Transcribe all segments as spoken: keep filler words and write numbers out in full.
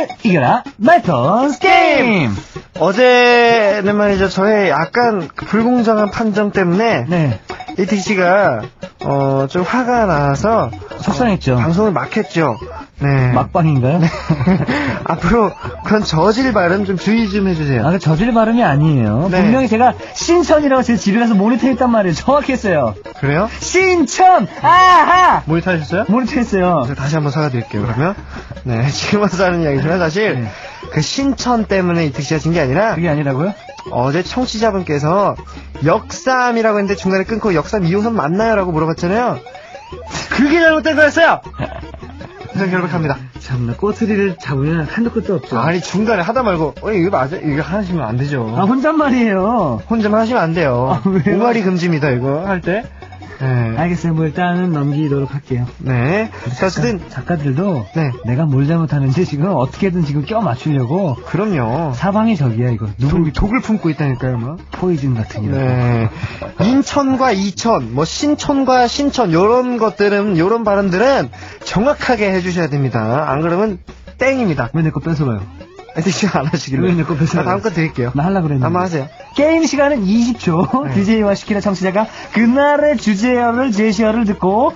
세상을 이겨라 말토스 게임. 어제는 말이죠, 저의 약간 그 불공정한 판정 때문에 네. 이택 씨가 어, 좀 화가 나서 속상했죠. 어, 방송을 막 했죠. 네. 막방인가요? 네. 앞으로 그런 저질 발음 좀 주의 좀 해주세요. 아, 그 저질 발음이 아니에요. 네. 분명히 제가 신천이라고 제 집에 가서 모니터했단 말이에요. 정확했어요. 그래요? 신천! 아하! 모니터 하셨어요? 모니터했어요. 제가 다시 한번 사과드릴게요, 그러면. 네, 지금 와서 하는 이야기지만 사실 네. 그 신천 때문에 이택 씨가 진 게 아니라 그게 아니라고요? 어제 청취자분께서 역삼이라고 했는데 중간에 끊고 역삼 이 호선 맞나요? 라고 물어봤잖아요. 그게 잘못된 거였어요! 그래서 결백합니다. 참나, 꼬투리를 잡으면 한도 끝도 없죠. 아니, 중간에 하다 말고, 어, 이거 맞아? 이거 하시면 안 되죠. 아, 혼잣말이에요. 혼자만 하시면 안 돼요. 아, 왜요? 오마리 금지입니다, 이거 할 때. 네. 알겠어요. 뭐 일단은 넘기도록 할게요. 네. 자, 어쨌든, 작가들도 네. 내가 뭘 잘못하는지 지금 어떻게든 지금 껴 맞추려고 그럼요. 사방이 적이야 이거. 누구 독을 품고 있다니까요, 뭐. 포이즌 같은 이런. 네. 인천과 이천, 뭐 신천과 신천 요런 것들은 요런 발음들은 정확하게 해주셔야 됩니다. 안 그러면 땡입니다. 왜 내 거 뺏어가요? 애들 시간 안 하시길래. 왜 내 거 뺏어가요? 아, 다음 거 드릴게요. 나 하려고 그랬는데. 한번 하세요. 게임 시간은 이십 초. 네. 디제이와 시키는 청취자가 그날의 주제어를 제시어를 듣고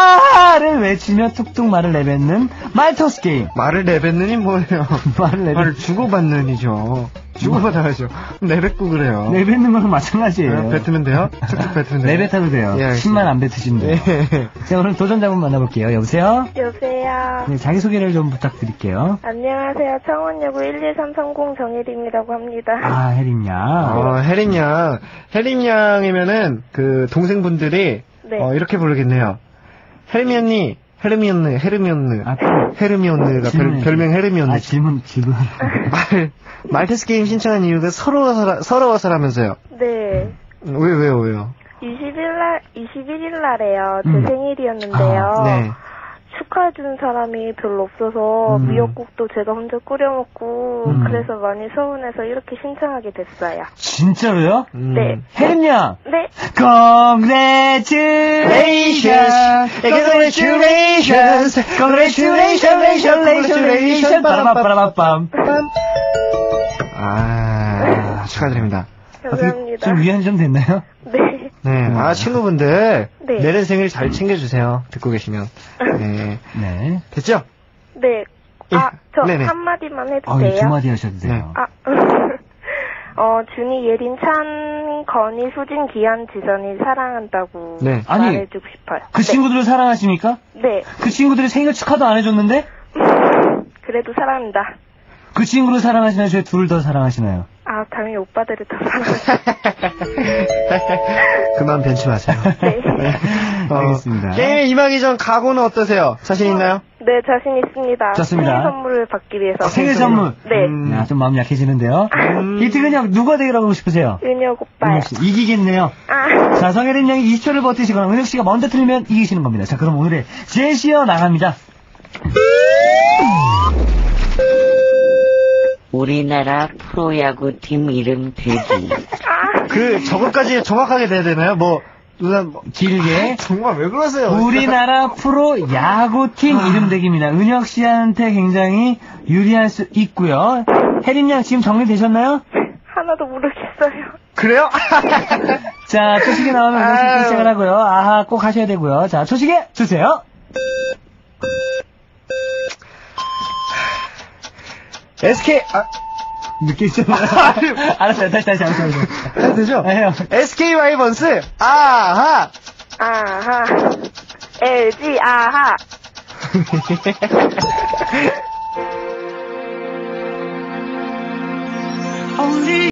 아를 외치며 툭툭 말을 내뱉는 말토스 게임. 말을 내뱉느니 뭐예요? 말을 내뱉 말을 주고받느니죠. 주고받아야죠. 내뱉고 그래요. 내뱉는 거랑 마찬가지예요. 네, 뱉으면 돼요? 툭툭 뱉으면 돼요? 내뱉어도 돼요. 예, 십만 안 뱉으시면 돼요. 예. 자, 오늘 도전자분 만나볼게요. 여보세요? 여보세요. 네, 자기소개를 좀 부탁드릴게요. 안녕하세요. 창원여고 일일삼삼공 정혜림이라고 합니다. 아, 혜림 양. 어, 혜림 양. 혜림 양이면은 그 동생분들이 네. 어, 이렇게 부르겠네요. 혜림이 언니, 헤르미 언니, 헤르미 언니, 아, 헤르미 언니가 별, 별명 헤르미 언니. 아, 질문, 질문. 말, 말테스 게임 신청한 이유가 서러워서, 서러워서라면서요. 네. 왜, 왜요, 왜요? 이십일 날, 이십일 일 날에요. 제 음. 생일이었는데요. 아, 네. 축하해준 사람이 별로 없어서 음. 미역국도 제가 혼자 끓여 먹고 음. 그래서 많이 서운해서 이렇게 신청하게 됐어요. 진짜로요? 음. 네. 혜림 양. 네. Congratulations. Congratulations. Congratulations. Congratulations. 빠라바빠라바빰. 아, 축하드립니다. 감사합니다. 좀 위안 좀 됐나요? 네. 네. 아, 친구분들. 네. 내년 생일 잘 챙겨주세요. 듣고 계시면. 네. 네. 됐죠? 네. 예. 아, 저 네네. 한마디만 해도 아, 돼요? 두 마디 하셔도 돼요. 네. 아, 어, 준이, 예린, 찬, 건이, 수진, 기한, 지선이 사랑한다고 네. 아니, 말해주고 싶어요. 그 친구들을 사랑하십니까? 네. 그 친구들이 생일 축하도 안 해줬는데? 그래도 사랑합니다. 그 친구를 사랑하시나요? 저희 둘을 더 사랑하시나요? 아, 당연히 오빠들을 더 사랑합니다. 그만 벤치 마세요. 네. 어, 알겠습니다. 게임 임하기 전 각오는 어떠세요? 자신 있나요? 네, 자신 있습니다. 좋습니다. 생일 선물을 받기 위해서. 생일 선물. 네. 음. 야, 좀 마음 약해지는데요. 음. 히트근요, 누가 되기라고 하고 싶으세요? 은혁 오빠요. 은혁 씨, 이기겠네요. 아, 자, 성혜린 양이 이십 초를 버티시거나 은혁 씨가 먼저 틀리면 이기시는 겁니다. 자, 그럼 오늘의 제시어 나갑니다. 우리나라 프로야구팀 이름 되기. 아, 그, 저것까지 정확하게 돼야 되나요? 뭐, 누나, 뭐, 길게. 정말 왜 그러세요? 우리나라 프로 야구팀 이름 대기입니다. 은혁 씨한테 굉장히 유리할 수 있고요. 혜린 양 지금 정리되셨나요? 하나도 모르겠어요. 그래요? 자, 초식에 나오면 은혁 씨 아유. 시작을 하고요. 아하, 꼭 하셔야 되고요. 자, 초식에 주세요. 에스케이, 아, 늦게 있잖아요. 알았어요. 다시, 다시, 다시. 다시. 해도 되죠? 네, 해요. 에스케이 와이번스, 아하! 아하. 엘지, 아하.